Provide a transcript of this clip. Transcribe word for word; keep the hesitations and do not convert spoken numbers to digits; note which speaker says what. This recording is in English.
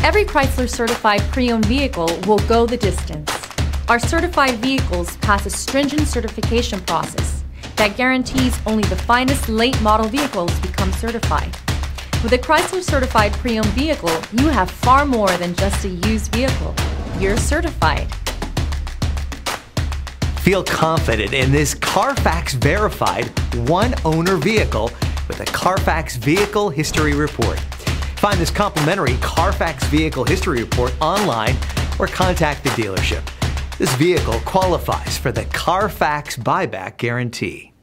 Speaker 1: Every Chrysler certified pre-owned vehicle will go the distance. Our certified vehicles pass a stringent certification process that guarantees only the finest late model vehicles become certified. With a Chrysler certified pre-owned vehicle, you have far more than just a used vehicle. You're certified.
Speaker 2: Feel confident in this Carfax verified one owner vehicle with a Carfax Vehicle History Report. Find this complimentary Carfax Vehicle History Report online or contact the dealership. This vehicle qualifies for the Carfax Buyback Guarantee.